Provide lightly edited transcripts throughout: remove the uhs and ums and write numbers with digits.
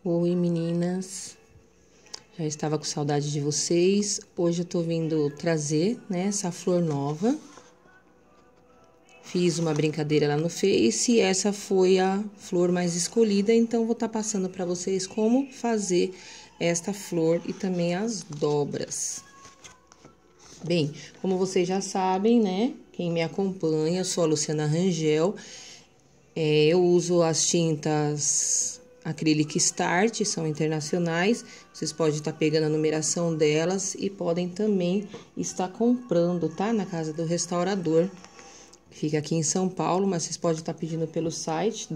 Oi, meninas. Já estava com saudade de vocês. Hoje eu tô vindo trazer, né, essa flor nova. Fiz uma brincadeira lá no Face e essa foi a flor mais escolhida, então vou estar passando para vocês como fazer esta flor e também as dobras. Bem, como vocês já sabem, né, quem me acompanha, eu sou a Luciana Rangel. Eu uso as tintas Acrylic Start, são internacionais. Vocês podem estar pegando a numeração delas e podem também estar comprando, tá? Na Casa do Restaurador. Fica aqui em São Paulo, mas vocês podem estar pedindo pelo site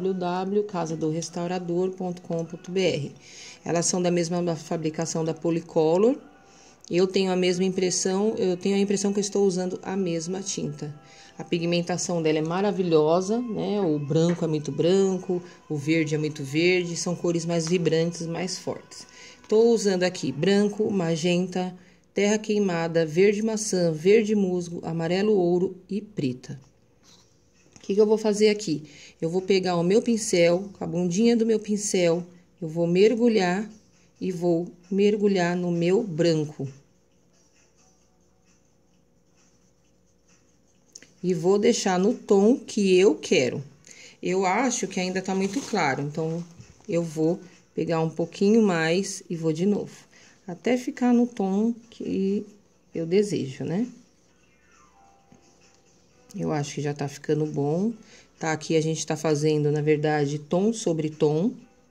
www.casadorestaurador.com.br. Elas são da mesma fabricação da Polycolor. Eu tenho a mesma impressão, que eu estou usando a mesma tinta. A pigmentação dela é maravilhosa, né? O branco é muito branco, o verde é muito verde, são cores mais vibrantes, mais fortes. Estou usando aqui branco, magenta, terra queimada, verde maçã, verde musgo, amarelo ouro e preta. O que eu vou fazer aqui? Eu vou pegar o meu pincel, com a bundinha do meu pincel, eu vou mergulhar e vou mergulhar no meu branco. E vou deixar no tom que eu quero. Eu acho que ainda tá muito claro, então eu vou pegar um pouquinho mais e vou de novo. Até ficar no tom que eu desejo, né? Eu acho que já tá ficando bom. Tá, aqui a gente tá fazendo, na verdade, tom sobre tom.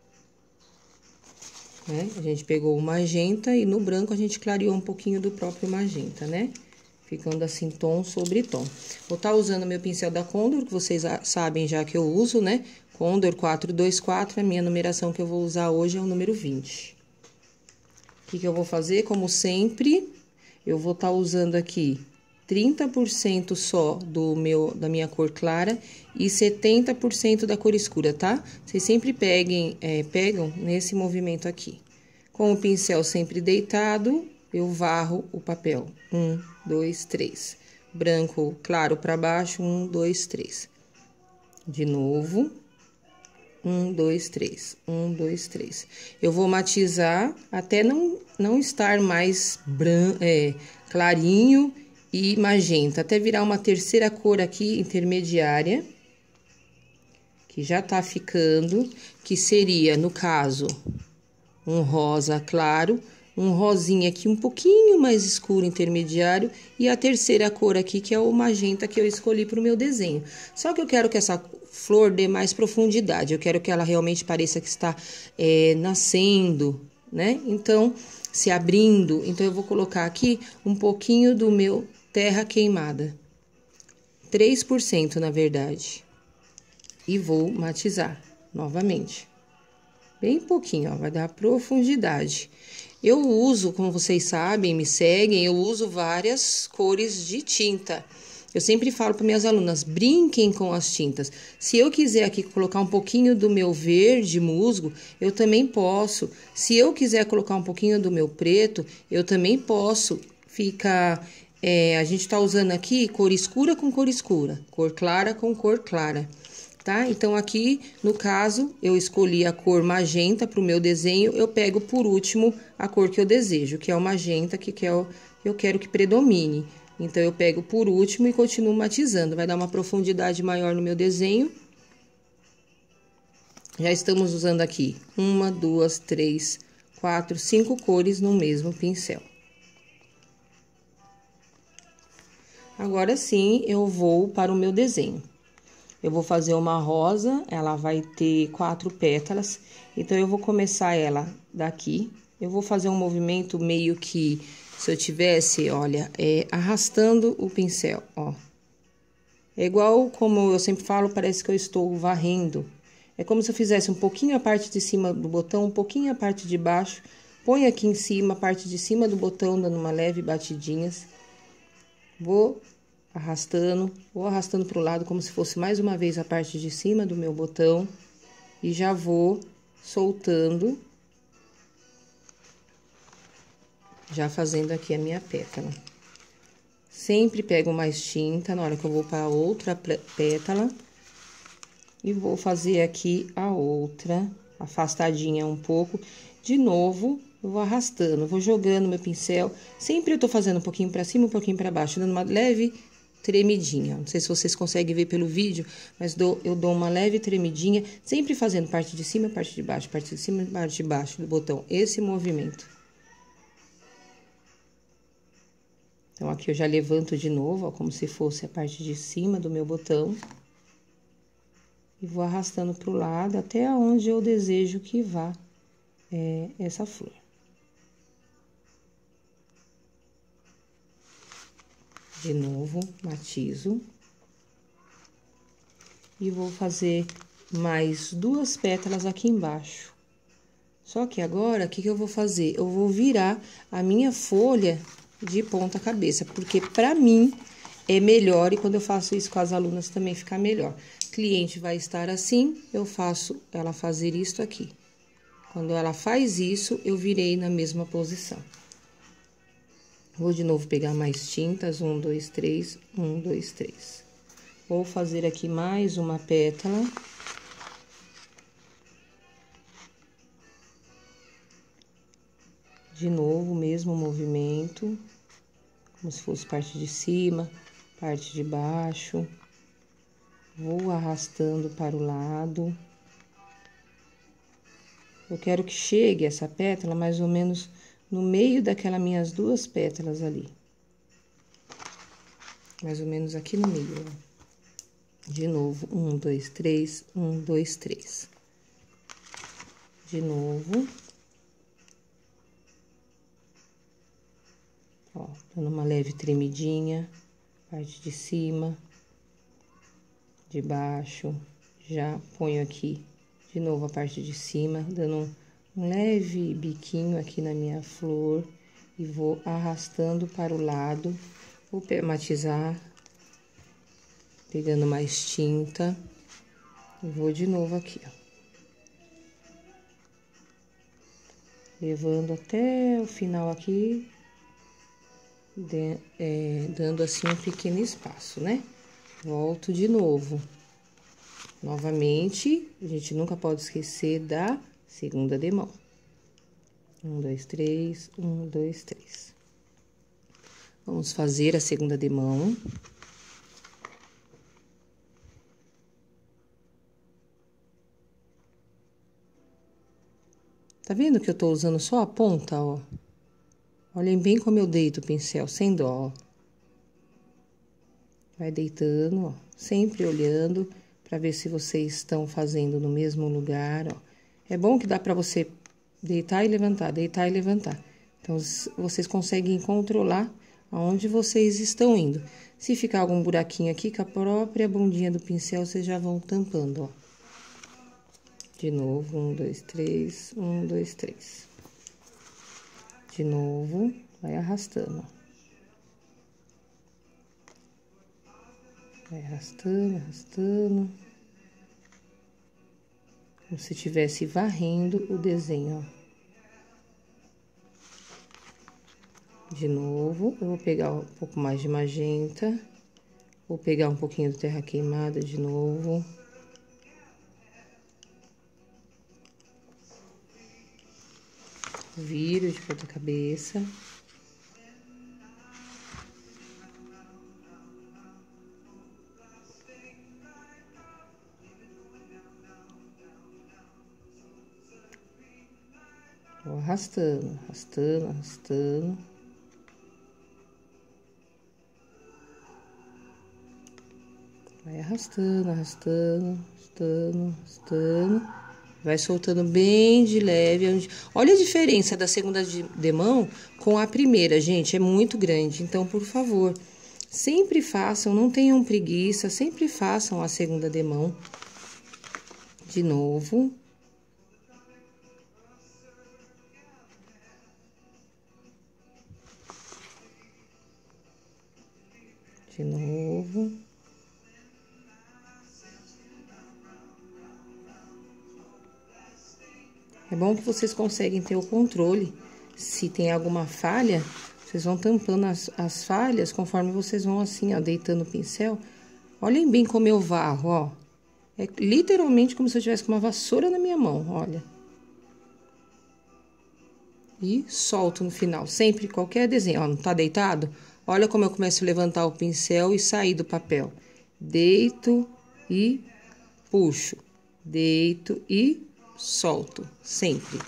Né? A gente pegou o magenta e no branco a gente clareou um pouquinho do próprio magenta, né? Ficando assim, tom sobre tom. Vou estar usando meu pincel da Condor, que vocês sabem já que eu uso, né? Condor 424, a minha numeração que eu vou usar hoje é o número 20. O que eu vou fazer? Como sempre, eu vou estar usando aqui 30% só da minha cor clara e 70% da cor escura, tá? Vocês sempre pegam nesse movimento aqui. Com o pincel sempre deitado, eu varro o papel. 1, 2, 3. Branco claro para baixo, 1, 2, 3. De novo. 1, 2, 3. 1, 2, 3. Eu vou matizar até não estar mais clarinho e magenta, até virar uma terceira cor aqui, intermediária, que já tá ficando, que seria, no caso, um rosa claro, um rosinha aqui um pouquinho mais escuro, intermediário, e a terceira cor aqui, que é o magenta que eu escolhi para o meu desenho. Só que eu quero que essa flor dê mais profundidade, eu quero que ela realmente pareça que está nascendo, né? Então, se abrindo, então eu vou colocar aqui um pouquinho do meu terra queimada, 3% na verdade, e vou matizar novamente. Bem pouquinho, ó, vai dar profundidade. Eu uso, como vocês sabem, me seguem, eu uso várias cores de tinta. Eu sempre falo para minhas alunas, brinquem com as tintas. Se eu quiser aqui colocar um pouquinho do meu verde musgo, eu também posso. Se eu quiser colocar um pouquinho do meu preto, eu também posso. A gente tá usando aqui cor escura com cor escura, cor clara com cor clara. Tá? Então, aqui, no caso, eu escolhi a cor magenta para o meu desenho, eu pego por último a cor que eu desejo, que é o magenta, que eu quero que predomine. Então, eu pego por último e continuo matizando, vai dar uma profundidade maior no meu desenho. Já estamos usando aqui 1, 2, 3, 4, 5 cores no mesmo pincel. Agora sim, eu vou para o meu desenho. Eu vou fazer uma rosa, ela vai ter 4 pétalas, então eu vou começar ela daqui. Eu vou fazer um movimento meio que, se eu tivesse, olha, arrastando o pincel, ó. É igual como eu sempre falo, parece que eu estou varrendo. É como se eu fizesse um pouquinho a parte de cima do botão, um pouquinho a parte de baixo. Põe aqui em cima, a parte de cima do botão, dando uma leve batidinhas. Vou arrastando para o lado como se fosse mais uma vez a parte de cima do meu botão e já vou soltando, já fazendo aqui a minha pétala. Sempre pego mais tinta na hora que eu vou para outra pétala e vou fazer aqui a outra afastadinha um pouco. De novo, eu vou arrastando, vou jogando meu pincel. Sempre eu tô fazendo um pouquinho pra cima, um pouquinho pra baixo, dando uma leve tremidinha. Não sei se vocês conseguem ver pelo vídeo, mas eu dou uma leve tremidinha, sempre fazendo parte de cima, parte de baixo, parte de cima, parte de baixo do botão. Esse movimento. Então, aqui eu já levanto de novo, ó, como se fosse a parte de cima do meu botão. E vou arrastando pro lado até onde eu desejo que vá essa flor. De novo, matizo. E vou fazer mais 2 pétalas aqui embaixo. Só que agora, o que eu vou fazer? Eu vou virar a minha folha de ponta cabeça, porque pra mim é melhor, e quando eu faço isso com as alunas também fica melhor. O cliente vai estar assim, eu faço ela fazer isto aqui. Quando ela faz isso, eu virei na mesma posição. Vou de novo pegar mais tintas, 1, 2, 3, 1, 2, 3. Vou fazer aqui mais uma pétala. De novo, o mesmo movimento, como se fosse parte de cima, parte de baixo. Vou arrastando para o lado. Eu quero que chegue essa pétala mais ou menos no meio daquelas minhas 2 pétalas ali. Mais ou menos aqui no meio, ó. De novo, 1, 2, 3, 1, 2, 3. De novo. Ó, dando uma leve tremidinha, parte de cima, de baixo. Já ponho aqui de novo a parte de cima, dando um leve biquinho aqui na minha flor. E vou arrastando para o lado, vou matizar, pegando mais tinta. E vou de novo aqui, ó. Levando até o final aqui. Dando assim um pequeno espaço, né? Volto de novo. Novamente, a gente nunca pode esquecer da segunda demão. 1, 2, 3, 1, 2, 3. Vamos fazer a segunda demão. Tá vendo que eu tô usando só a ponta, ó? Olhem bem como eu deito o pincel, sem dó, ó. Vai deitando, ó, sempre olhando pra ver se vocês estão fazendo no mesmo lugar, ó. É bom que dá pra você deitar e levantar, deitar e levantar. Então, vocês conseguem controlar aonde vocês estão indo. Se ficar algum buraquinho aqui, com a própria bundinha do pincel, vocês já vão tampando, ó. De novo, 1, 2, 3, 1, 2, 3. De novo, vai arrastando, ó. Vai arrastando, arrastando. Como se estivesse varrendo o desenho, ó. De novo, eu vou pegar um pouco mais de magenta. Vou pegar um pouquinho de terra queimada de novo. Viro de ponta cabeça. Vou arrastando, arrastando, arrastando. Vai arrastando, arrastando, arrastando, arrastando. Vai soltando bem de leve. Olha a diferença da segunda demão com a primeira, gente. É muito grande. Então, por favor, sempre façam, não tenham preguiça. Sempre façam a segunda demão. De novo. De novo. É bom que vocês conseguem ter o controle. Se tem alguma falha, vocês vão tampando as falhas conforme vocês vão assim, ó, deitando o pincel. Olhem bem como eu varro, ó. É literalmente como se eu tivesse com uma vassoura na minha mão, olha. e solto no final. Sempre, qualquer desenho, ó, não tá deitado? Olha como eu começo a levantar o pincel e sair do papel. Deito e puxo. Deito e solto, sempre.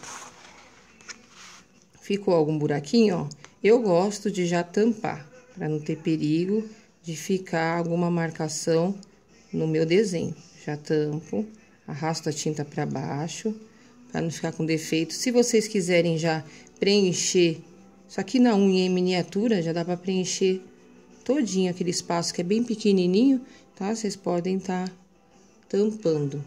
Ficou algum buraquinho, ó? Eu gosto de já tampar, para não ter perigo de ficar alguma marcação no meu desenho. Já tampo, arrasto a tinta para baixo, para não ficar com defeito. Se vocês quiserem já preencher, isso aqui na unha em miniatura, já dá para preencher todinho aquele espaço que é bem pequenininho, tá? Vocês podem estar tampando.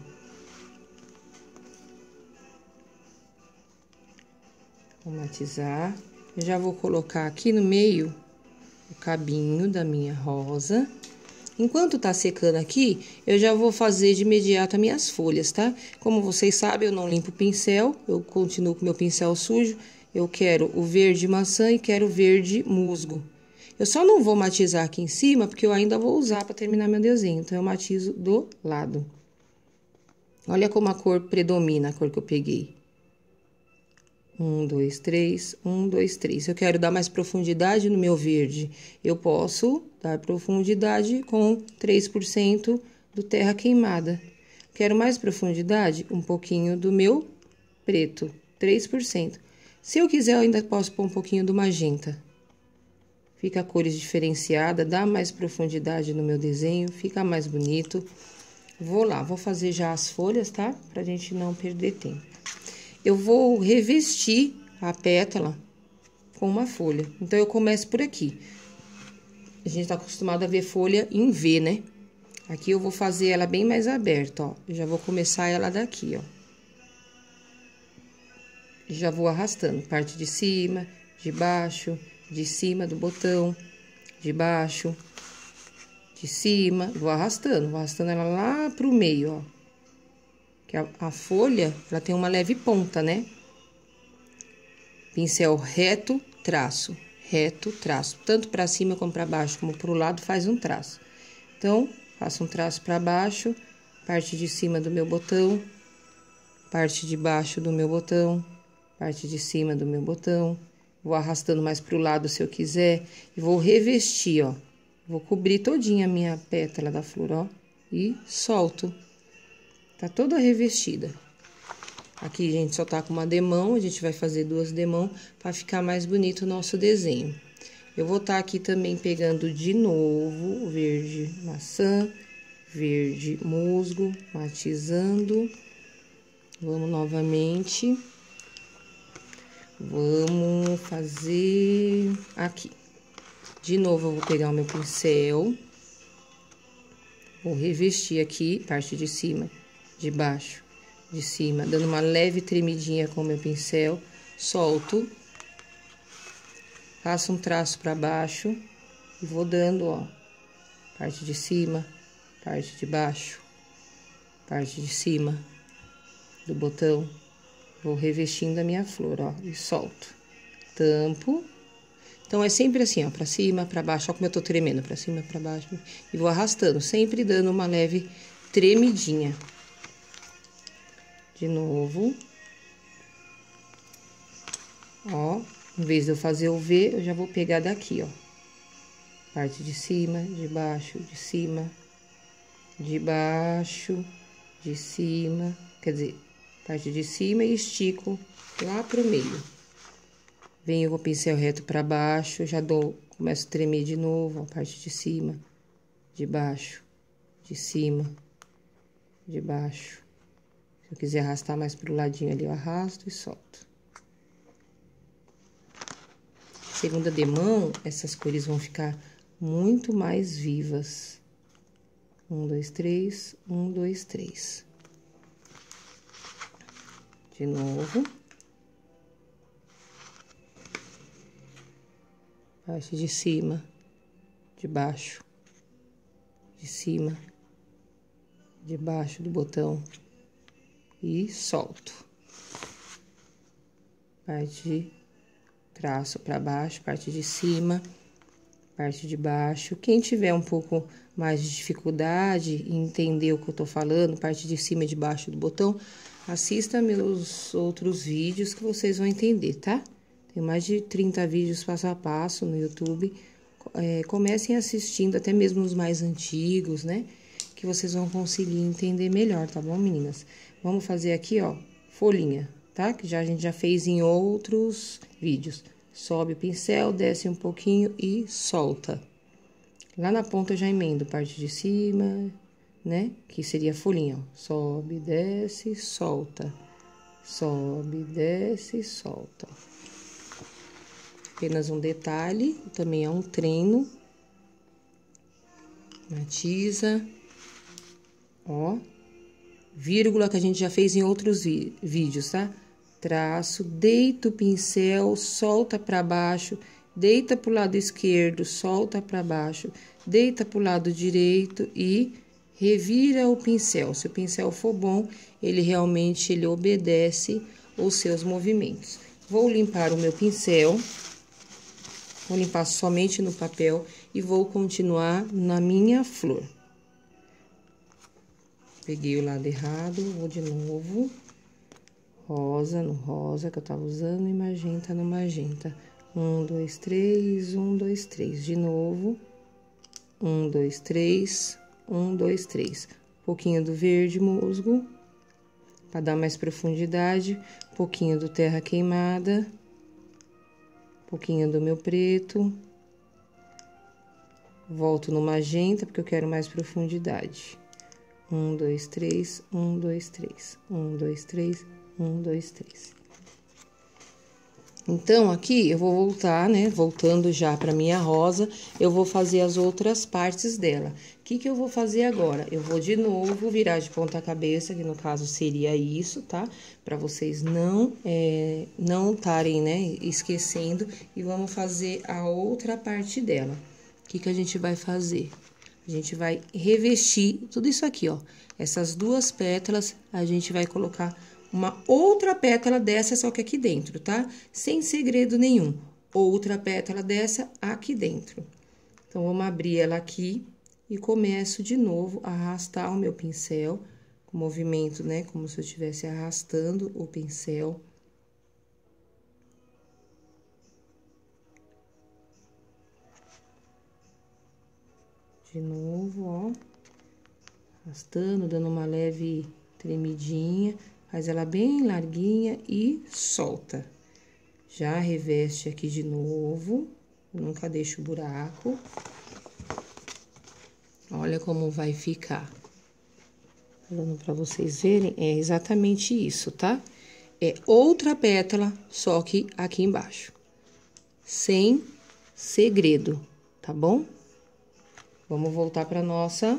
Vou matizar. Eu já vou colocar aqui no meio o cabinho da minha rosa. Enquanto tá secando aqui, eu já vou fazer de imediato as minhas folhas, tá? Como vocês sabem, eu não limpo o pincel, eu continuo com meu pincel sujo. Eu quero o verde maçã e quero o verde musgo. Eu só não vou matizar aqui em cima, porque eu ainda vou usar para terminar meu desenho. Então, eu matizo do lado. Olha como a cor predomina, a cor que eu peguei. 1, 2, 3, 1, 2, 3. Eu quero dar mais profundidade no meu verde. Eu posso dar profundidade com 3% do terra queimada. Quero mais profundidade? Um pouquinho do meu preto, 3%. Se eu quiser, eu ainda posso pôr um pouquinho do magenta. Fica cores diferenciadas, dá mais profundidade no meu desenho, fica mais bonito. Vou lá, vou fazer já as folhas, tá? Pra gente não perder tempo. Eu vou revestir a pétala com uma folha. Então, eu começo por aqui. A gente tá acostumado a ver folha em V, né? Aqui eu vou fazer ela bem mais aberta, ó. Eu já vou começar ela daqui, ó. Já vou arrastando, parte de cima, de baixo, de cima do botão, de baixo, de cima. Vou arrastando ela lá pro meio, ó. Que a folha, ela tem uma leve ponta, né? Pincel reto, traço, reto, traço. Tanto pra cima como pra baixo, como pro lado, faz um traço. Então, faço um traço pra baixo, parte de cima do meu botão, parte de baixo do meu botão, parte de cima do meu botão. Vou arrastando mais pro lado se eu quiser. E vou revestir, ó. Vou cobrir todinha a minha pétala da flor, ó. E solto. Tá toda revestida. Aqui, gente, só tá com uma demão. A gente vai fazer 2 demãos pra ficar mais bonito o nosso desenho. Eu vou tá aqui também pegando de novo o verde maçã, verde musgo, matizando. Vamos novamente. Vamos fazer aqui. De novo, eu vou pegar o meu pincel. Vou revestir aqui, parte de cima, de baixo, de cima, dando uma leve tremidinha com o meu pincel. Solto. Faço um traço para baixo e vou dando, ó, parte de cima, parte de baixo, parte de cima do botão. Vou revestindo a minha flor, ó, e solto. Tampo. Então, é sempre assim, ó, pra cima, pra baixo. Ó como eu tô tremendo, pra cima, pra baixo. E vou arrastando, sempre dando uma leve tremidinha. De novo. Ó, em vez de eu fazer o V, eu já vou pegar daqui, ó. Parte de cima, de baixo, de cima, de baixo, de cima. Quer dizer, parte de cima e estico lá pro meio. Venho com o pincel reto pra baixo, já dou, começo a tremer de novo, a parte de cima, de baixo, de cima, de baixo. Se eu quiser arrastar mais pro ladinho ali, eu arrasto e solto. Segunda demão, essas cores vão ficar muito mais vivas. 1, 2, 3, 1, 2, 3. De novo. Parte de cima, de baixo, de cima, de baixo do botão e solto. Parte de traço para baixo, parte de cima, parte de baixo. Quem tiver um pouco mais de dificuldade em entender o que eu tô falando, parte de cima e de baixo do botão, assista meus outros vídeos que vocês vão entender, tá? Tem mais de 30 vídeos passo a passo no YouTube. Comecem assistindo, até mesmo os mais antigos, né? Que vocês vão conseguir entender melhor, tá bom, meninas? Vamos fazer aqui, ó, folhinha, tá? Que a gente já fez em outros vídeos. Sobe o pincel, desce um pouquinho e solta. Lá na ponta eu já emendo parte de cima, né? Que seria a folhinha, ó. Sobe, desce, solta. Sobe, desce, solta. Apenas um detalhe, também é um treino. Matiza. Ó. Vírgula que a gente já fez em outros vídeos, tá? Traço, deita o pincel, solta pra baixo, deita pro lado esquerdo, solta pra baixo, deita pro lado direito e revira o pincel. Se o pincel for bom, ele realmente obedece os seus movimentos. Vou limpar o meu pincel, vou limpar somente no papel e vou continuar na minha flor. Peguei o lado errado, vou de novo. Rosa no rosa que eu tava usando e magenta no magenta. 1, 2, 3, 1, 2, 3. De novo. 1, 2, 3, 1, 2, 3. Um pouquinho do verde musgo, para dar mais profundidade. Um pouquinho do terra queimada. Um pouquinho do meu preto. Volto no magenta, porque eu quero mais profundidade. 1, 2, 3, 1, 2, 3. 1, 2, 3, 1, 2, 3. Então, aqui eu vou voltar, né? Voltando já pra minha rosa, eu vou fazer as outras partes dela. O que eu vou fazer agora? Eu vou de novo virar de ponta cabeça, que no caso seria isso, tá? Pra vocês não estarem, né, esquecendo. E vamos fazer a outra parte dela. O que a gente vai fazer? A gente vai revestir tudo isso aqui, ó. Essas duas pétalas, a gente vai colocar uma outra pétala dessa, só que aqui dentro, tá? Sem segredo nenhum. Outra pétala dessa aqui dentro. Então, vamos abrir ela aqui e começo de novo a arrastar o meu pincel, com movimento, né? Como se eu estivesse arrastando o pincel. De novo, ó. Arrastando, dando uma leve tremidinha. Faz ela bem larguinha e solta. Já reveste aqui de novo. Nunca deixa o buraco. Olha como vai ficar. Falando pra vocês verem, é exatamente isso, tá? É outra pétala, só que aqui embaixo. Sem segredo, tá bom? Vamos voltar pra nossa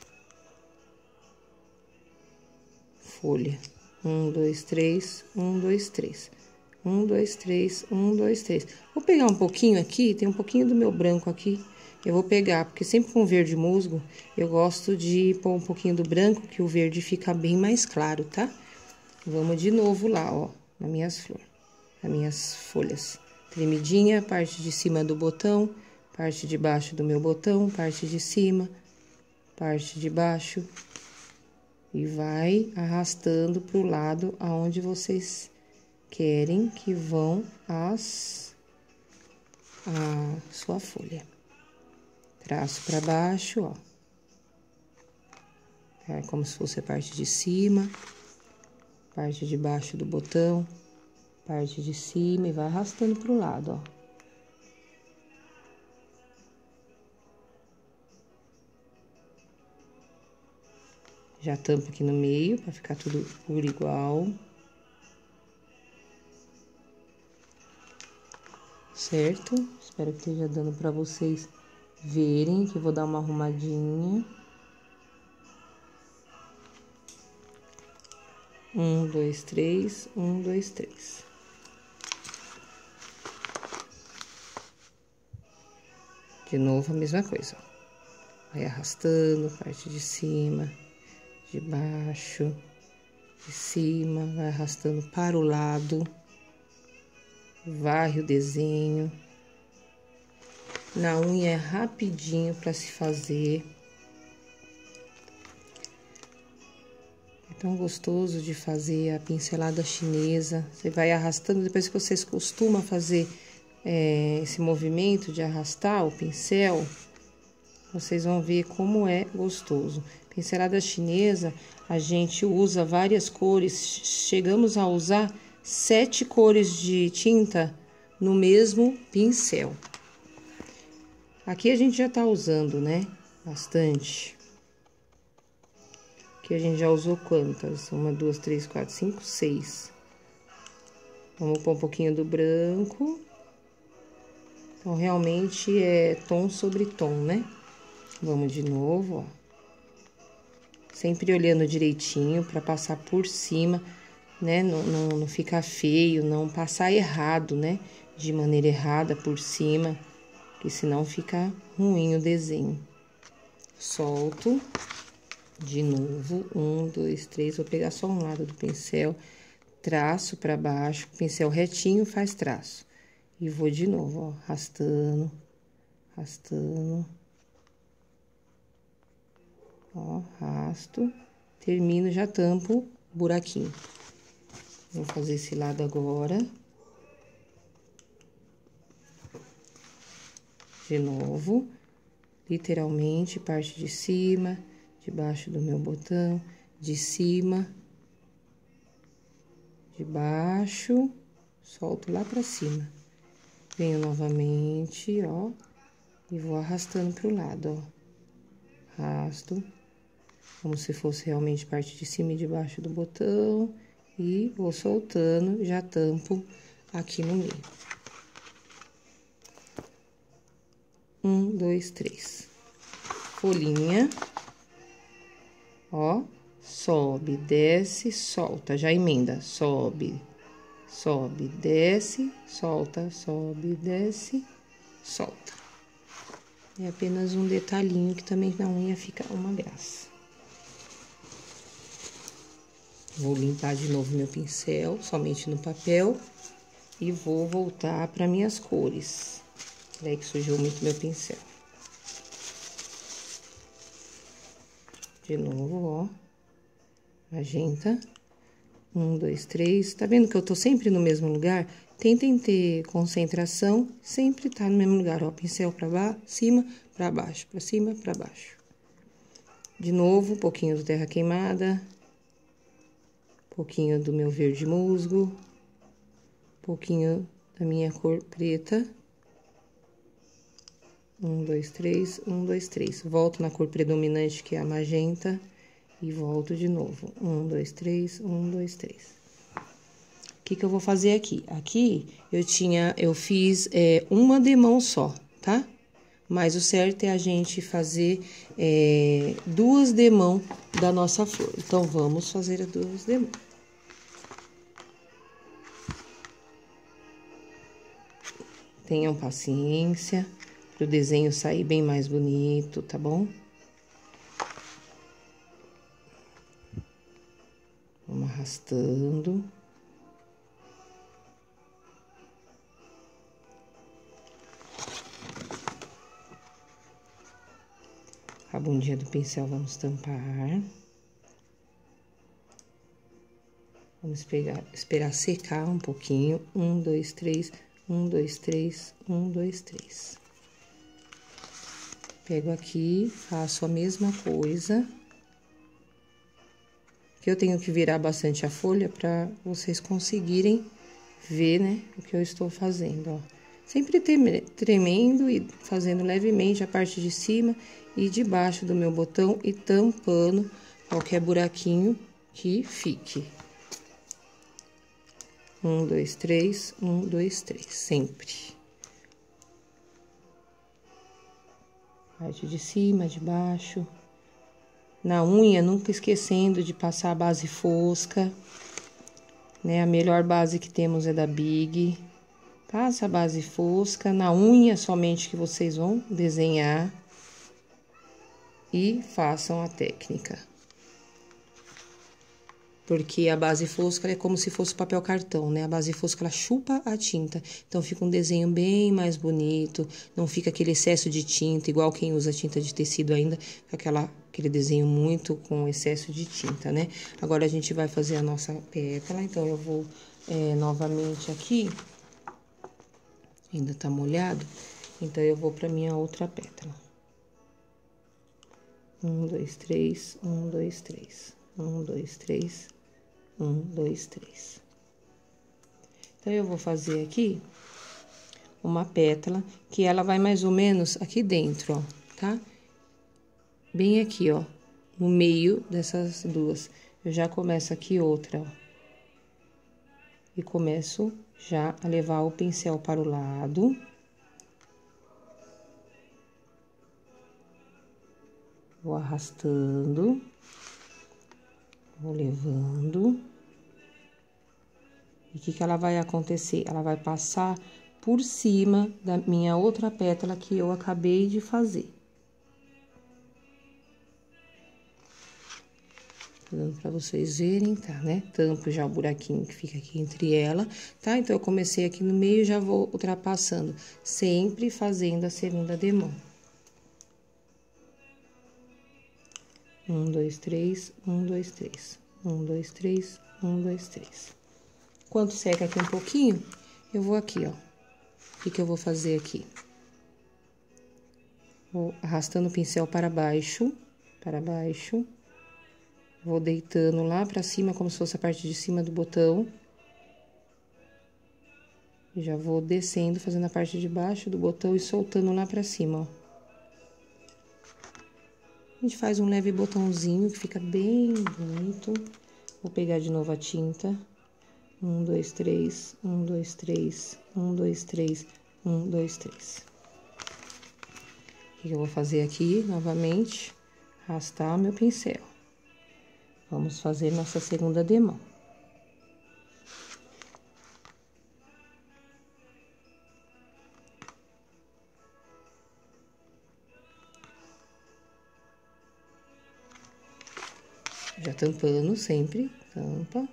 folha. 1, 2, 3, 1, 2, 3. 1, 2, 3, 1, 2, 3. Vou pegar um pouquinho aqui, tem um pouquinho do meu branco aqui. Eu vou pegar, porque sempre com verde musgo, eu gosto de pôr um pouquinho do branco, que o verde fica bem mais claro, tá? Vamos de novo lá, ó, nas minhas flores, nas minhas folhas. Tremidinha, parte de cima do botão, parte de baixo do meu botão, parte de cima, parte de baixo. E vai arrastando pro lado aonde vocês querem que vão a sua folha. Traço pra baixo, ó. É como se fosse a parte de cima, parte de baixo do botão, parte de cima e vai arrastando pro lado, ó. Já tampo aqui no meio, pra ficar tudo por igual. Certo? Espero que esteja dando pra vocês verem, que eu vou dar uma arrumadinha. 1, 2, 3, 1, 2, 3. De novo, a mesma coisa, ó. Vai arrastando, parte de cima, de baixo, de cima, vai arrastando para o lado, varre o desenho. Na unha é rapidinho para se fazer. Tão gostoso de fazer a pincelada chinesa. Você vai arrastando, depois que vocês costumam fazer esse movimento de arrastar o pincel, vocês vão ver como é gostoso. Pincelada chinesa, a gente usa várias cores, chegamos a usar 7 cores de tinta no mesmo pincel. Aqui a gente já tá usando, né? Bastante. Aqui a gente já usou quantas? 1, 2, 3, 4, 5, 6. Vamos pôr um pouquinho do branco. Então, realmente é tom sobre tom, né? Vamos de novo, ó. Sempre olhando direitinho pra passar por cima, né? Não ficar feio, não passar errado, né? De maneira errada por cima, que senão fica ruim o desenho. Solto. De novo, 1, 2, 3, vou pegar só um lado do pincel, traço pra baixo, pincel retinho faz traço. E vou de novo, ó, arrastando, arrastando. Ó, arrasto, termino, já tampo o buraquinho. Vou fazer esse lado agora. De novo, literalmente, parte de cima, debaixo do meu botão, de cima, de baixo, solto lá pra cima. Venho novamente, ó, e vou arrastando pro lado, ó. Arrasto, como se fosse realmente parte de cima e de baixo do botão, e vou soltando, já tampo aqui no meio. 1, 2, 3. Folhinha. Ó, sobe, desce, solta, já emenda, sobe, sobe, desce, solta, sobe, desce, solta. É apenas um detalhinho que também na unha fica uma graça. Vou limpar de novo meu pincel, somente no papel, e vou voltar para minhas cores. Peraí que sujou muito meu pincel. De novo, ó, magenta, 1, 2, 3, tá vendo que eu tô sempre no mesmo lugar? Tentem ter concentração, sempre tá no mesmo lugar, ó, pincel pra baixo, cima, pra baixo, pra cima, pra baixo. De novo, um pouquinho do terra queimada, um pouquinho do meu verde musgo, um pouquinho da minha cor preta. 1, 2, 3, 1, 2, 3. Volto na cor predominante, que é a magenta, e volto de novo. 1, 2, 3, 1, 2, 3. O que eu vou fazer aqui? Aqui eu fiz uma demão só, tá? Mas o certo é a gente fazer 2 demão da nossa flor. Então, vamos fazer as 2 demão. Tenham paciência, para o desenho sair bem mais bonito, tá bom? Vamos arrastando. A bundinha do pincel vamos tampar. Vamos esperar secar um pouquinho. 1, 2, 3, 1, 2, 3, 1, 2, 3. Pego aqui, faço a mesma coisa. Que eu tenho que virar bastante a folha para vocês conseguirem ver, né, o que eu estou fazendo, ó. Sempre tremendo e fazendo levemente a parte de cima e de baixo do meu botão e tampando qualquer buraquinho que fique. 1, 2, 3, 1, 2, 3, sempre. Parte de cima, de baixo. Na unha, nunca esquecendo de passar a base fosca, né? A melhor base que temos é da Big. Passa a base fosca, na unha somente que vocês vão desenhar e façam a técnica. Porque a base fosca é como se fosse papel cartão, né? A base fosca, ela chupa a tinta. Então, fica um desenho bem mais bonito, não fica aquele excesso de tinta, igual quem usa tinta de tecido ainda, aquele desenho muito com excesso de tinta, né? Agora, a gente vai fazer a nossa pétala, então, eu vou novamente aqui, ainda tá molhado, então, eu vou pra minha outra pétala. 1, 2, 3, 1, 2, 3, 1, 2, 3, 1, 2, 3. Então, eu vou fazer aqui uma pétala, que ela vai mais ou menos aqui dentro, ó, tá? Bem aqui, ó, no meio dessas duas. Eu já começo aqui outra, ó. E começo já a levar o pincel para o lado. Vou arrastando. Vou levando. E o que ela vai acontecer? Ela vai passar por cima da minha outra pétala que eu acabei de fazer. Dando pra vocês verem, tá, né? Tampo já o buraquinho que fica aqui entre ela, tá? Então, eu comecei aqui no meio e já vou ultrapassando, sempre fazendo a segunda demão. 1, 2, 3, 1, 2, 3, 1, 2, 3, 1, 2, 3. Quando seca aqui um pouquinho, eu vou aqui, ó. O que eu vou fazer aqui? Vou arrastando o pincel para baixo, vou deitando lá pra cima, como se fosse a parte de cima do botão. E já vou descendo, fazendo a parte de baixo do botão e soltando lá pra cima, ó. A gente faz um leve botãozinho que fica bem bonito. Vou pegar de novo a tinta. 1, 2, 3, 1, 2, 3, 1, 2, 3, 1, 2, 3. O que eu vou fazer aqui, novamente? Arrastar meu pincel. Vamos fazer nossa segunda demão. Já tampando sempre, tampa.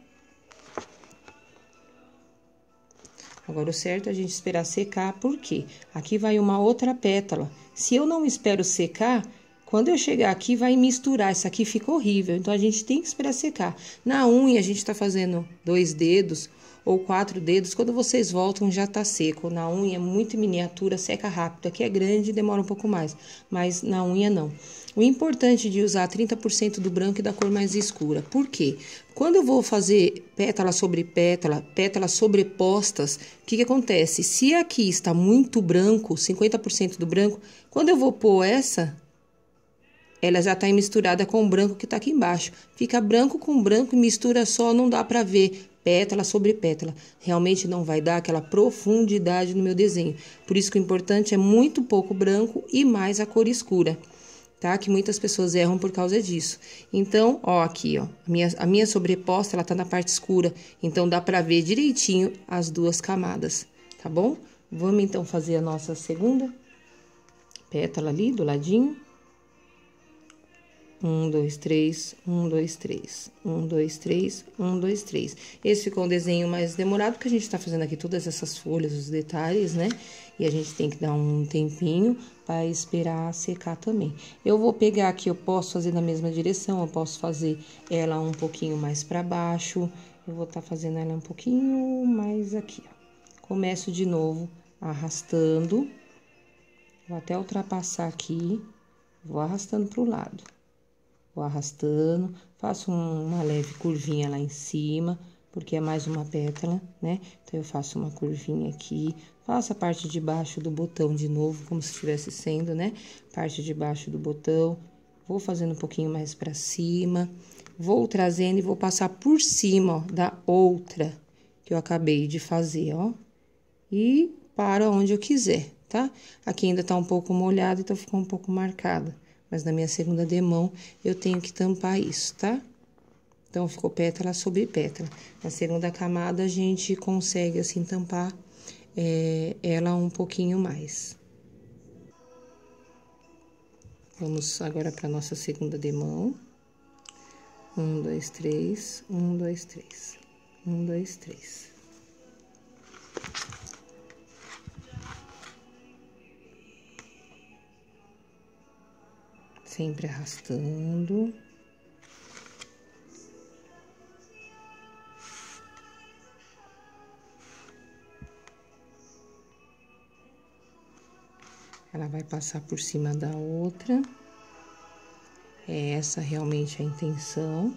Agora, o certo é a gente esperar secar, por quê? Aqui vai uma outra pétala. Se eu não espero secar, quando eu chegar aqui, vai misturar. Isso aqui fica horrível, então, a gente tem que esperar secar. Na unha, a gente tá fazendo 2 dedos ou 4 dedos. Quando vocês voltam, já tá seco. Na unha, é muito miniatura, seca rápido. Aqui é grande, demora um pouco mais, mas na unha, não. O importante de usar 30% do branco e da cor mais escura. Por quê? Quando eu vou fazer pétala sobre pétala, pétalas sobrepostas, o que acontece? Se aqui está muito branco, 50% do branco, quando eu vou pôr ela já está misturada com o branco que está aqui embaixo. Fica branco com branco e mistura só, não dá para ver pétala sobre pétala. Realmente não vai dar aquela profundidade no meu desenho. Por isso que o importante é muito pouco branco e mais a cor escura. Tá? Que muitas pessoas erram por causa disso. Então, ó, aqui, ó, a minha sobreposta, ela tá na parte escura, então dá pra ver direitinho as duas camadas, tá bom? Vamos, então, fazer a nossa segunda pétala ali, do ladinho. 1, 2, 3, 1, 2, 3, 1, 2, 3, 1, 2, 3. Esse ficou um desenho mais demorado, porque a gente tá fazendo aqui todas essas folhas, os detalhes, né? E a gente tem que dar um tempinho para esperar secar também. Eu vou pegar aqui, eu posso fazer na mesma direção, eu posso fazer ela um pouquinho mais para baixo. Eu vou estar fazendo ela um pouquinho mais aqui, ó. Começo de novo arrastando, vou até ultrapassar aqui, vou arrastando pro lado. Vou arrastando, faço uma leve curvinha lá em cima, porque é mais uma pétala, né? Então, eu faço uma curvinha aqui, faço a parte de baixo do botão de novo, como se estivesse sendo, né? Parte de baixo do botão, vou fazendo um pouquinho mais pra cima, vou trazendo e vou passar por cima, ó, da outra que eu acabei de fazer, ó. E para onde eu quiser, tá? Aqui ainda tá um pouco molhado, então ficou um pouco marcada. Mas na minha segunda demão, eu tenho que tampar isso, tá? Então, ficou pétala sobre pétala. Na segunda camada, a gente consegue, assim, tampar ela um pouquinho mais. Vamos agora para nossa segunda demão. Um, dois, três, um, dois, três, um, dois, três. Sempre arrastando. Ela vai passar por cima da outra. É essa realmente a intenção.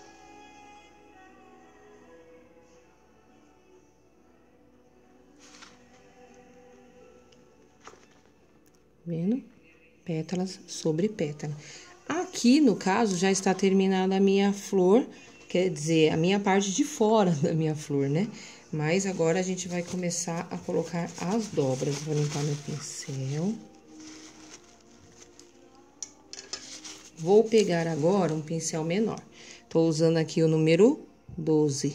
Vendo? Pétalas sobre pétala. Aqui, no caso, já está terminada a minha flor, quer dizer, a minha parte de fora da minha flor, né? Mas agora a gente vai começar a colocar as dobras. Vou limpar meu pincel. Vou pegar agora um pincel menor. Tô usando aqui o número 12.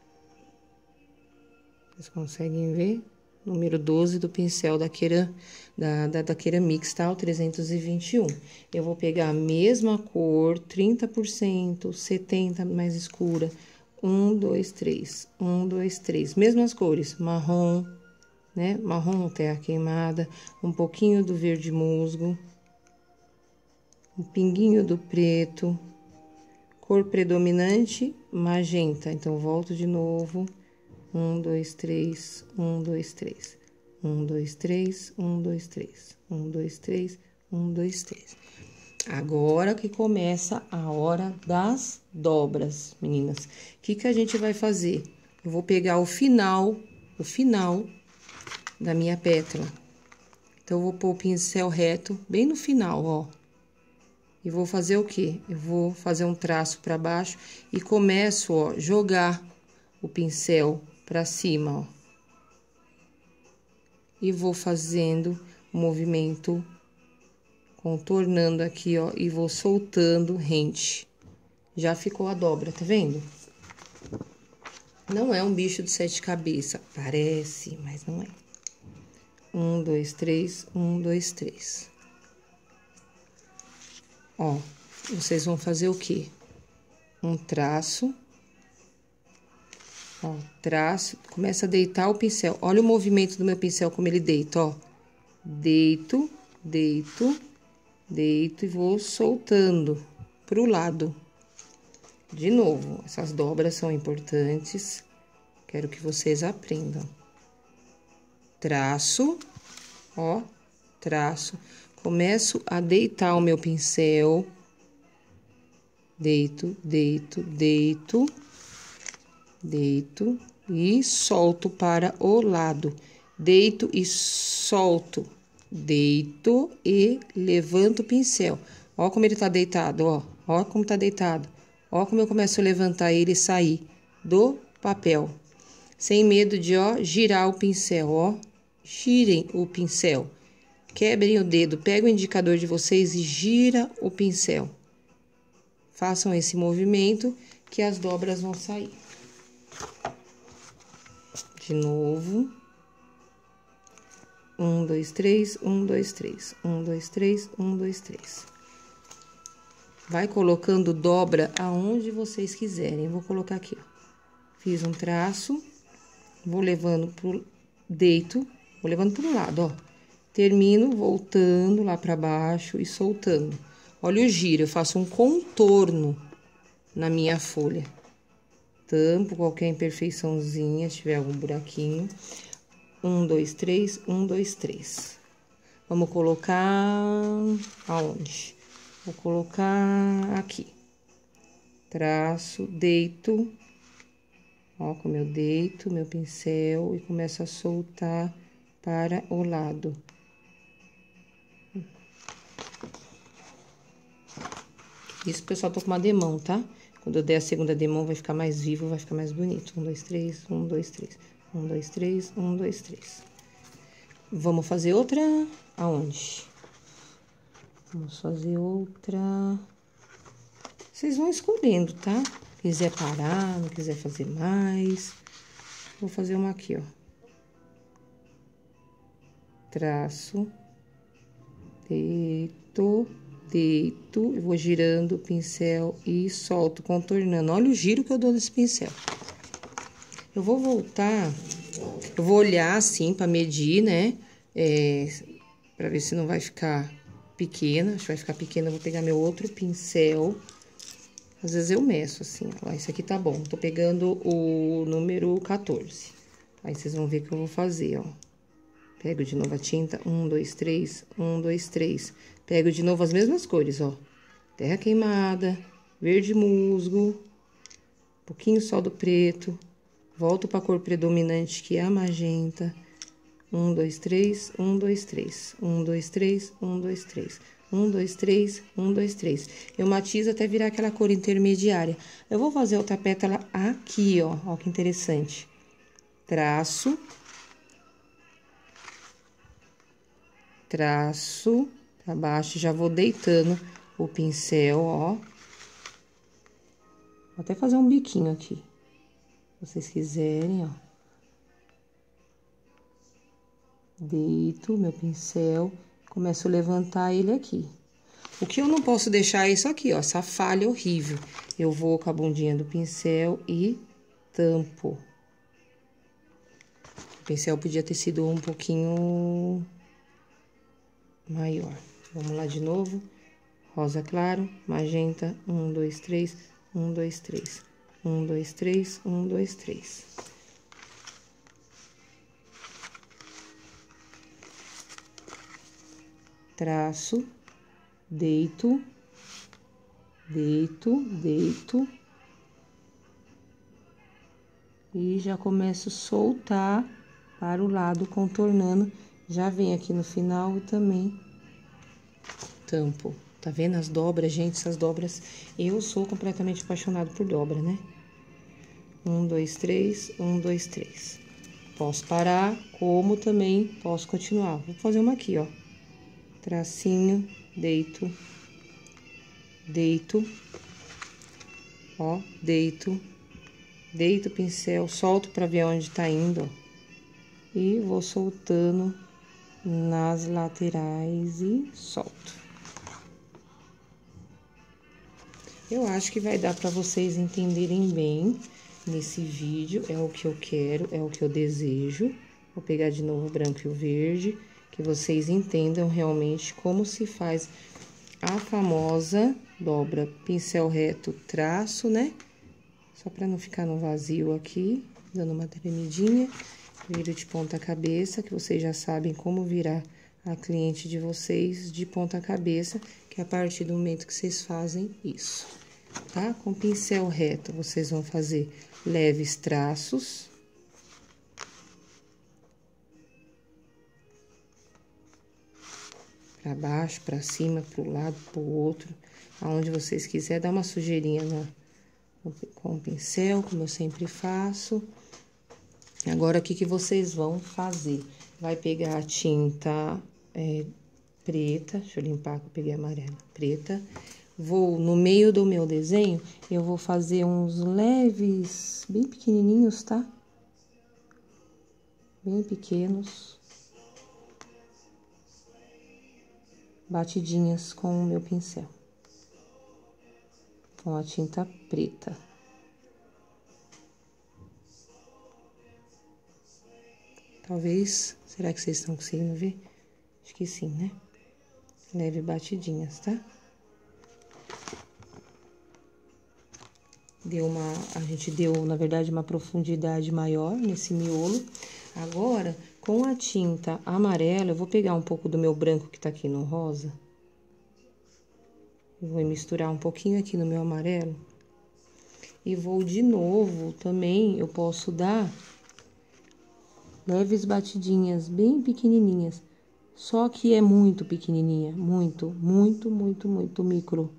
Vocês conseguem ver? Número 12 do pincel da Keramix, tá? O 321. Eu vou pegar a mesma cor, 30%, 70% mais escura. 1, 2, 3. 1, 2, 3. Mesmas cores, marrom, né? Marrom, terra queimada, um pouquinho do verde musgo, um pinguinho do preto, cor predominante, magenta. Então, volto de novo. 1, 2, 3, 1, 2, 3. 1, 2, 3, 1, 2, 3. 1, 2, 3, 1, 2, 3. Agora que começa a hora das dobras, meninas. O que a gente vai fazer? Eu vou pegar o final da minha pétala. Então, eu vou pôr o pincel reto bem no final, ó. E vou fazer o quê? Eu vou fazer um traço para baixo e começo, ó, jogar o pincel para cima, ó. E vou fazendo o movimento, contornando aqui, ó, e vou soltando rente. Já ficou a dobra, tá vendo? Não é um bicho de 7 cabeças, parece, mas não é. 1, 2, 3, 1, 2, 3. Ó, vocês vão fazer o quê? Um traço. Ó, traço, começa a deitar o pincel. Olha o movimento do meu pincel, como ele deita, ó. Deito, deito, deito e vou soltando pro lado. De novo, essas dobras são importantes. Quero que vocês aprendam. Traço, ó, traço. Começo a deitar o meu pincel. Deito, deito, deito. Deito e solto para o lado. Deito e solto. Deito e levanto o pincel. Ó como ele tá deitado, ó. Ó como tá deitado. Ó como eu começo a levantar ele e sair do papel. Sem medo de, ó, girar o pincel, ó. Girem o pincel. Quebrem o dedo, pega o indicador de vocês e gira o pincel. Façam esse movimento que as dobras vão sair. De novo. 1, 2, 3, 1, 2, 3. 1, 2, 3, 1, 2, 3. Vai colocando dobra aonde vocês quiserem. Eu vou colocar aqui, ó. Fiz um traço. Vou levando pro deito. Vou levando pro lado, ó. Termino voltando lá pra baixo e soltando. Olha o giro, eu faço um contorno na minha folha. Tampo qualquer imperfeiçãozinha, se tiver algum buraquinho. 1, 2, 3, 1, 2, 3. Vamos colocar aonde? Vou colocar aqui. Traço, deito. Ó, como eu deito meu pincel e começo a soltar para o lado. Isso, pessoal, tô com uma demão, tá? Quando eu der a segunda demão, vai ficar mais vivo, vai ficar mais bonito. 1, 2, 3, 1, 2, 3. 1, 2, 3, 1, 2, 3. Vamos fazer outra aonde? Vamos fazer outra. Vocês vão escolhendo, tá? Quiser parar, não quiser fazer mais. Vou fazer uma aqui, ó. Traço. Deito, deito, eu vou girando o pincel e solto, contornando. Olha o giro que eu dou nesse pincel. Eu vou voltar, eu vou olhar assim pra medir, né? Pra ver se não vai ficar pequena. Acho que vai ficar pequena, eu vou pegar meu outro pincel. Às vezes eu meço assim, ó, esse aqui tá bom. Tô pegando o número 14. Aí vocês vão ver o que eu vou fazer, ó. Pego de novo a tinta, 1, 2, 3, 1, 2, 3. Pego de novo as mesmas cores, ó. Terra queimada, verde musgo, um pouquinho só do preto. Volto pra cor predominante, que é a magenta. 1, 2, 3, 1, 2, 3. 1, 2, 3, 1, 2, 3. 1, 2, 3, 1, 2, 3. Eu matizo até virar aquela cor intermediária. Eu vou fazer outra pétala aqui, ó. Ó que interessante. Traço. Traço pra baixo, já vou deitando o pincel, ó. Vou até fazer um biquinho aqui, se vocês quiserem, ó. Deito meu pincel, começo a levantar ele aqui. O que eu não posso deixar é isso aqui, ó, essa falha horrível. Eu vou com a bundinha do pincel e tampo. O pincel podia ter sido um pouquinho maior. Vamos lá de novo. Rosa claro, magenta, 1, 2, 3, 1, 2, 3. 1, 2, 3, 1, 2, 3. Traço, deito, deito, deito. E já começo a soltar para o lado, contornando. Já vem aqui no final e também tampo. Tá vendo as dobras, gente? Essas dobras, eu sou completamente apaixonada por dobra, né? 1, 2, 3, 1, 2, 3. Posso parar, como também posso continuar. Vou fazer uma aqui, ó. Tracinho, deito, deito, ó, deito, deito o pincel, solto pra ver onde tá indo, ó. E vou soltando nas laterais e solto. Eu acho que vai dar pra vocês entenderem bem nesse vídeo. É o que eu quero, é o que eu desejo. Vou pegar de novo o branco e o verde, que vocês entendam realmente como se faz a famosa dobra. Pincel reto, traço, né? Só pra não ficar no vazio aqui, dando uma tremidinha. Viro de ponta cabeça, que vocês já sabem como virar a cliente de vocês de ponta cabeça, que é a partir do momento que vocês fazem isso, tá? Com pincel reto, vocês vão fazer leves traços. Pra baixo, pra cima, pro lado, pro outro, aonde vocês quiserem, dar uma sujeirinha com o pincel, como eu sempre faço. Agora, o que vocês vão fazer? Vai pegar a tinta preta, deixa eu limpar que eu peguei amarela, preta. Vou, no meio do meu desenho, eu vou fazer uns leves, bem pequenininhos, tá? Bem pequenos. Batidinhas com o meu pincel. Com a tinta preta. Talvez, será que vocês estão conseguindo ver? Acho que sim, né? Leve batidinhas, tá? A gente deu, na verdade, uma profundidade maior nesse miolo. Agora, com a tinta amarela, eu vou pegar um pouco do meu branco que tá aqui no rosa. Eu vou misturar um pouquinho aqui no meu amarelo. E vou de novo, também, eu posso dar leves batidinhas, bem pequenininhas. Só que é muito pequenininha, muito, muito, muito, muito micro.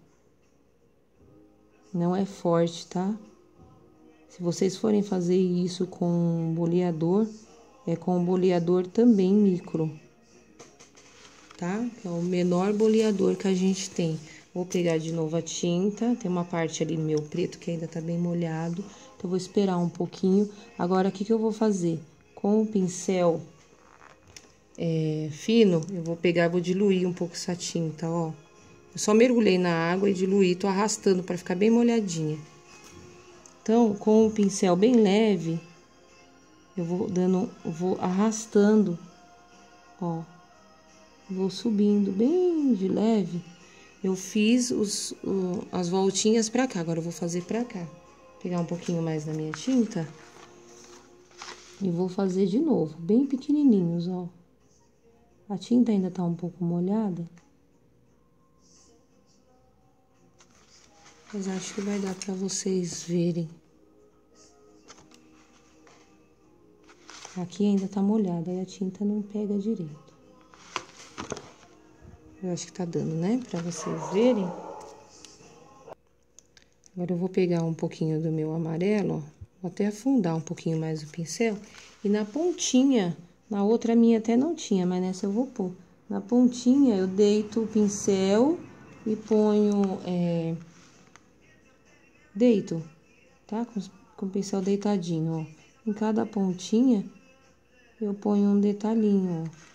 Não é forte, tá? Se vocês forem fazer isso com boleador, é com boleador também micro, tá? É o menor boleador que a gente tem. Vou pegar de novo a tinta, tem uma parte ali no meu preto que ainda tá bem molhado, então eu vou esperar um pouquinho. Agora, o que eu vou fazer? Com o pincel fino, eu vou pegar, vou diluir um pouco essa tinta, ó. Eu só mergulhei na água e diluí, tô arrastando para ficar bem molhadinha. Então, com o pincel bem leve, eu vou arrastando, ó. Vou subindo bem de leve. Eu fiz as voltinhas pra cá, agora eu vou fazer pra cá. Vou pegar um pouquinho mais da minha tinta e vou fazer de novo, bem pequenininhos, ó. A tinta ainda tá um pouco molhada, mas acho que vai dar pra vocês verem. Aqui ainda tá molhada, aí a tinta não pega direito. Eu acho que tá dando, né? Pra vocês verem. Agora eu vou pegar um pouquinho do meu amarelo, ó. Vou até afundar um pouquinho mais o pincel. E na pontinha, na outra minha até não tinha, mas nessa eu vou pôr. Na pontinha eu deito o pincel e ponho, deito, tá? Com o pincel deitadinho, ó. Em cada pontinha eu ponho um detalhinho, ó.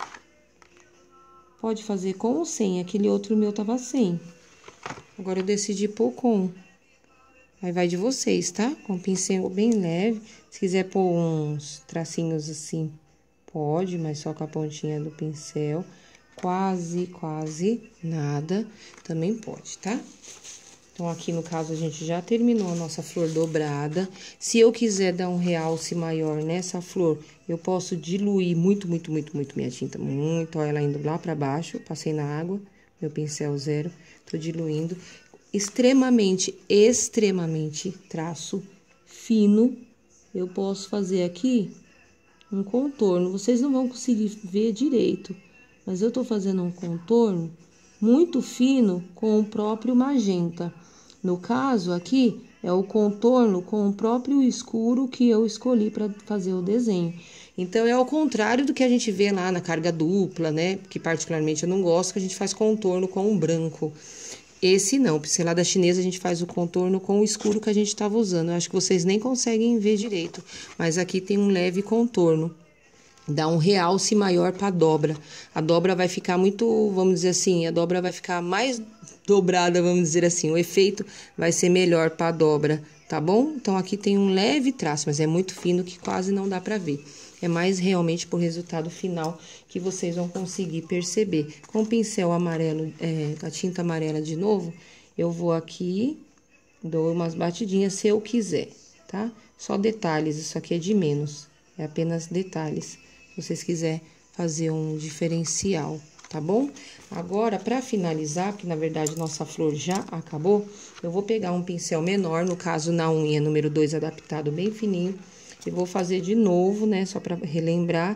Pode fazer com ou sem, aquele outro meu tava sem. Agora eu decidi pôr com. Aí vai de vocês, tá? Com o pincel bem leve. Se quiser pôr uns tracinhos assim, pode, mas só com a pontinha do pincel. Quase nada, também pode, tá? Então, aqui no caso, a gente já terminou a nossa flor dobrada. Se eu quiser dar um realce maior nessa flor, eu posso diluir muito minha tinta. Muito, ó, ela indo lá pra baixo. Passei na água, meu pincel zero. Tô diluindo. Extremamente traço fino. Eu posso fazer aqui um contorno. Vocês não vão conseguir ver direito, mas eu tô fazendo um contorno muito fino com o próprio magenta. No caso aqui, é o contorno com o próprio escuro que eu escolhi para fazer o desenho. Então, é ao contrário do que a gente vê lá na carga dupla, né? Que particularmente eu não gosto, que a gente faz contorno com um branco. Esse não, pincelada chinesa a gente faz o contorno com o escuro que a gente estava usando. Eu acho que vocês nem conseguem ver direito, mas aqui tem um leve contorno. Dá um realce maior para a dobra. A dobra vai ficar muito, vamos dizer assim, a dobra vai ficar mais dobrada, vamos dizer assim. O efeito vai ser melhor para a dobra, tá bom? Então, aqui tem um leve traço, mas é muito fino que quase não dá para ver. É mais realmente pro resultado final que vocês vão conseguir perceber. Com o pincel amarelo, com a tinta amarela de novo, eu vou aqui, dou umas batidinhas se eu quiser, tá? Só detalhes, isso aqui é de menos, é apenas detalhes. Se vocês quiserem fazer um diferencial, tá bom? Agora, para finalizar, porque na verdade nossa flor já acabou, eu vou pegar um pincel menor, no caso na unha número 2 adaptado bem fininho, e vou fazer de novo, né, só para relembrar,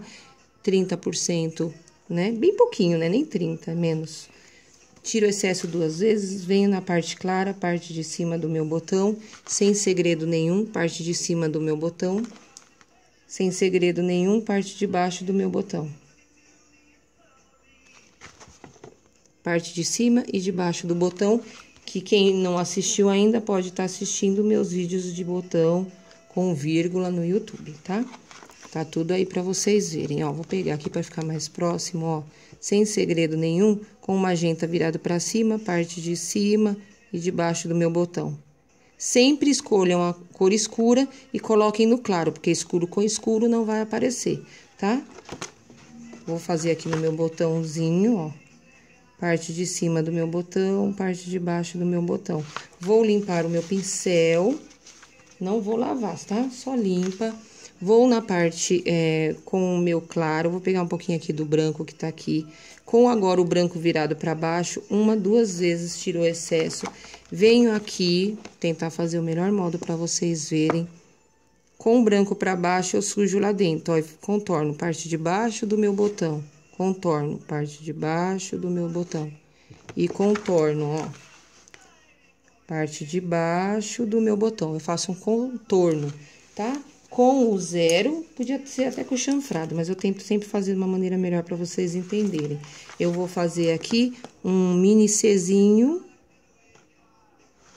30%, né, bem pouquinho, né, nem 30, menos. Tiro o excesso 2 vezes, venho na parte clara, parte de cima do meu botão, sem segredo nenhum, parte de cima do meu botão. Sem segredo nenhum, parte de baixo do meu botão. Parte de cima e de baixo do botão, que quem não assistiu ainda pode estar assistindo meus vídeos de botão com vírgula no YouTube, tá? Tá tudo aí pra vocês verem, ó. Vou pegar aqui pra ficar mais próximo, ó. Sem segredo nenhum, com o magenta virado pra cima, parte de cima e de baixo do meu botão. Sempre escolham a cor escura e coloquem no claro, porque escuro com escuro não vai aparecer, tá? Vou fazer aqui no meu botãozinho, ó. Parte de cima do meu botão, parte de baixo do meu botão. Vou limpar o meu pincel, não vou lavar, tá? Só limpa. Vou na parte com o meu claro, vou pegar um pouquinho aqui do branco que tá aqui. Com agora o branco virado pra baixo, 1, 2 vezes tirou o excesso. Venho aqui, tentar fazer o melhor modo pra vocês verem. Com o branco pra baixo, eu sujo lá dentro, ó, contorno parte de baixo do meu botão. Contorno parte de baixo do meu botão. E contorno, ó, parte de baixo do meu botão. Eu faço um contorno, tá? Com o zero, podia ser até com chanfrado, mas eu tento sempre fazer de uma maneira melhor pra vocês entenderem. Eu vou fazer aqui um mini Czinho.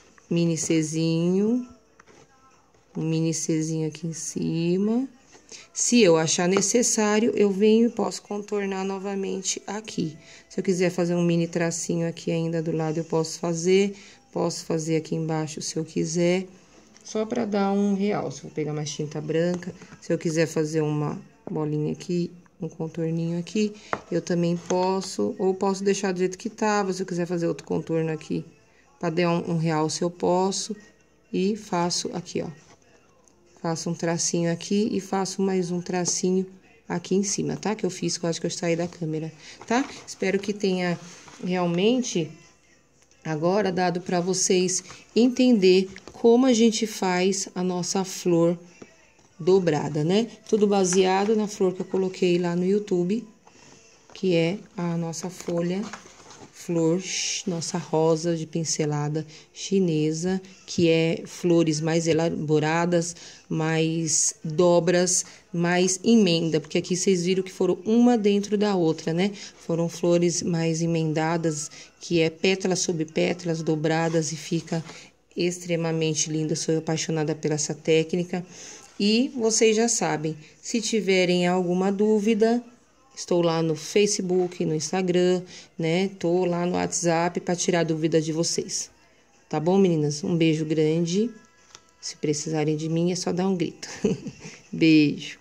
Um mini Czinho aqui em cima. Se eu achar necessário, eu venho e posso contornar novamente aqui. Se eu quiser fazer um mini tracinho aqui ainda do lado, eu posso fazer aqui embaixo se eu quiser, só para dar um realce. Vou pegar mais tinta branca, se eu quiser fazer uma bolinha aqui, um contorninho aqui, eu também posso, ou posso deixar do jeito que tava, se eu quiser fazer outro contorno aqui, para dar um realce, eu posso, e faço aqui, ó. Faço um tracinho aqui e faço mais um tracinho aqui em cima, tá? Que eu fiz, quase que eu saí da câmera, tá? Espero que tenha realmente agora dado para vocês entender como a gente faz a nossa flor dobrada, né? Tudo baseado na flor que eu coloquei lá no YouTube, que é a nossa flor, nossa rosa de pincelada chinesa, que é flores mais elaboradas, mais dobras, mais emenda, porque aqui vocês viram que foram uma dentro da outra, né? Foram flores mais emendadas, que é pétalas sobre pétalas dobradas e fica extremamente linda. Sou apaixonada por essa técnica. E vocês já sabem, se tiverem alguma dúvida, estou lá no Facebook, no Instagram, né? Tô lá no WhatsApp para tirar dúvida de vocês. Tá bom, meninas? Um beijo grande. Se precisarem de mim, é só dar um grito. Beijo.